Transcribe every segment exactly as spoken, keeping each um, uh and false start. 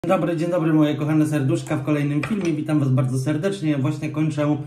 Dzień dobry, dzień dobry moje kochane serduszka w kolejnym filmie. Witam Was bardzo serdecznie. Właśnie kończę um,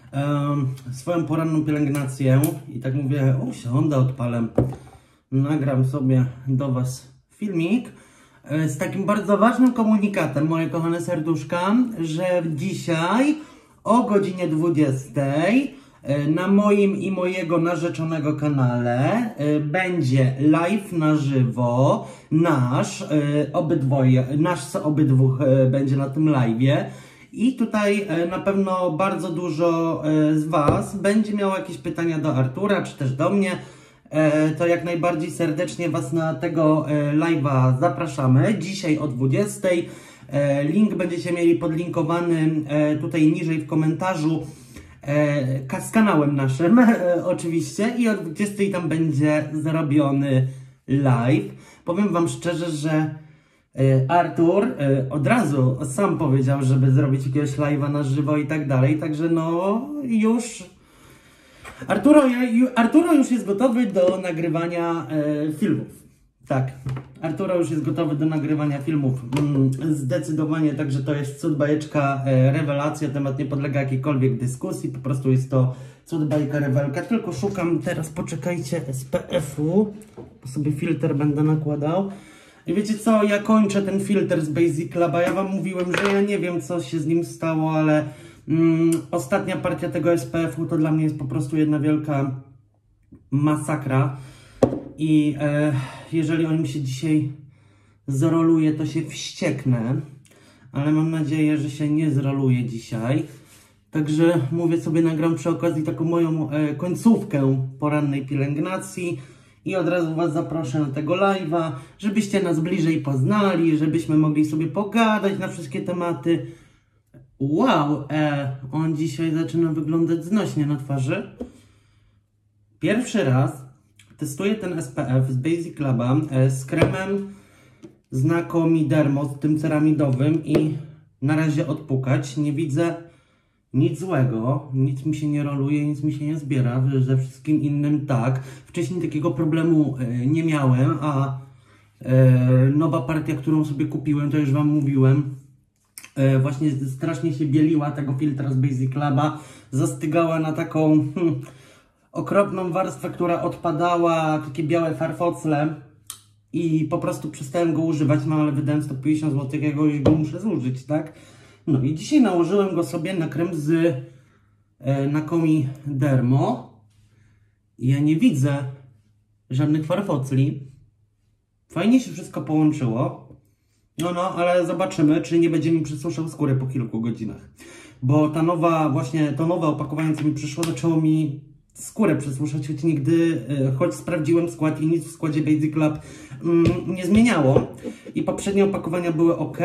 swoją poranną pielęgnację i tak mówię, usiądę, odpalę, nagram sobie do Was filmik z takim bardzo ważnym komunikatem, moje kochane serduszka, że dzisiaj o godzinie dwudziestej na moim i mojego narzeczonego kanale będzie live na żywo, nasz, obydwoje, nasz z obydwóch będzie na tym live'ie i tutaj na pewno bardzo dużo z Was będzie miało jakieś pytania do Artura, czy też do mnie. To jak najbardziej serdecznie Was na tego live'a zapraszamy. Dzisiaj o dwudziestej. Link będziecie mieli podlinkowany tutaj niżej w komentarzu z kanałem naszym oczywiście i o dwudziestej tam będzie zrobiony live. Powiem Wam szczerze, że Artur od razu sam powiedział, żeby zrobić jakiegoś live'a na żywo i tak dalej, także no już Arturo, Arturo już jest gotowy do nagrywania e, filmów. Tak, Arturo już jest gotowy do nagrywania filmów. Mm, zdecydowanie, także to jest cud, bajeczka, e, rewelacja. Temat nie podlega jakiejkolwiek dyskusji. Po prostu jest to cud, bajka, rewelka. Tylko szukam teraz, poczekajcie, S P F-u, bo sobie filtr będę nakładał. I wiecie co, ja kończę ten filtr z Basic Laba. Ja Wam mówiłem, że ja nie wiem, co się z nim stało, ale Mm, ostatnia partia tego S P F-u to dla mnie jest po prostu jedna wielka masakra i e, jeżeli on mi się dzisiaj zroluje, to się wścieknę, ale mam nadzieję, że się nie zroluje dzisiaj. Także mówię sobie, nagram przy okazji taką moją e, końcówkę porannej pielęgnacji i od razu Was zaproszę na tego live'a, żebyście nas bliżej poznali, żebyśmy mogli sobie pogadać na wszystkie tematy. Wow, e, on dzisiaj zaczyna wyglądać znośnie na twarzy. Pierwszy raz testuję ten S P F z Basic Laba e, z kremem Znakomidermo, z tym ceramidowym i na razie odpukać. Nie widzę nic złego, nic mi się nie roluje, nic mi się nie zbiera, ze wszystkim innym tak. Wcześniej takiego problemu e, nie miałem, a e, nowa partia, którą sobie kupiłem, to już Wam mówiłem, właśnie strasznie się bieliła tego filtra z Basic Laba, zastygała na taką hmm, okropną warstwę, która odpadała, takie białe farfocle i po prostu przestałem go używać, no ale wydałem sto pięćdziesiąt złotych, ja go już go muszę zużyć, tak? No i dzisiaj nałożyłem go sobie na krem z e, Znakomidermo i ja nie widzę żadnych farfocli, fajnie się wszystko połączyło. No, no, ale zobaczymy, czy nie będzie mi przesuszał skóry po kilku godzinach. Bo ta nowa, właśnie to nowe opakowanie, co mi przyszło, zaczęło mi skórę przesuszać, choć nigdy, choć sprawdziłem skład i nic w składzie Basic Lab mm, nie zmieniało. I poprzednie opakowania były ok.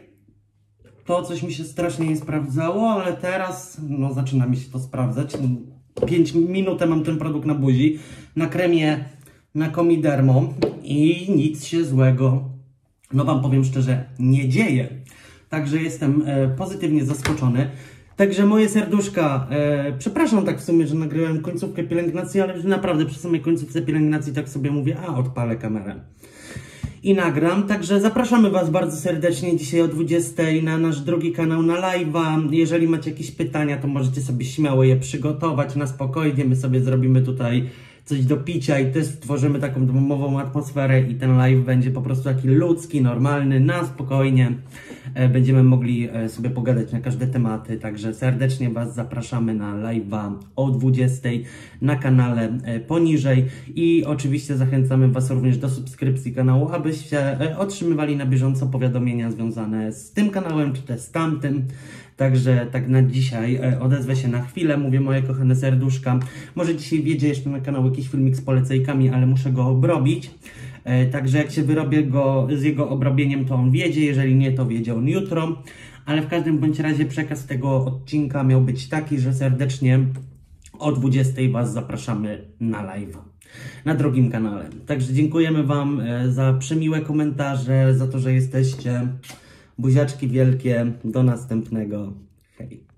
To coś mi się strasznie nie sprawdzało, ale teraz, no, zaczyna mi się to sprawdzać. pięć minut mam ten produkt na buzi, na kremie Znakomidermo i nic się złego, no Wam powiem szczerze, nie dzieje. Także jestem e, pozytywnie zaskoczony. Także moje serduszka, e, przepraszam tak w sumie, że nagrałem końcówkę pielęgnacji, ale naprawdę przy samej końcówce pielęgnacji tak sobie mówię, a odpalę kamerę i nagram. Także zapraszamy Was bardzo serdecznie dzisiaj o dwudziestej na nasz drugi kanał, na live'a. Jeżeli macie jakieś pytania, to możecie sobie śmiało je przygotować na spokojnie. My sobie zrobimy tutaj coś do picia i też stworzymy taką domową atmosferę i ten live będzie po prostu taki ludzki, normalny, na spokojnie. E, będziemy mogli e, sobie pogadać na każde tematy, także serdecznie Was zapraszamy na live'a o dwudziestej na kanale e, poniżej i oczywiście zachęcamy Was również do subskrypcji kanału, abyście e, otrzymywali na bieżąco powiadomienia związane z tym kanałem, czy też z tamtym. Także tak na dzisiaj odezwę się na chwilę, mówię moje kochane serduszka. Może dzisiaj wjedzie jeszcze na kanał jakiś filmik z polecajkami, ale muszę go obrobić. E, także jak się wyrobię go z jego obrobieniem, to on wjedzie, jeżeli nie, to wjedzie on jutro. Ale w każdym bądź razie przekaz tego odcinka miał być taki, że serdecznie o dwudziestej Was zapraszamy na live'a na drugim kanale. Także dziękujemy Wam za przemiłe komentarze, za to, że jesteście. Buziaczki wielkie, do następnego. Hej.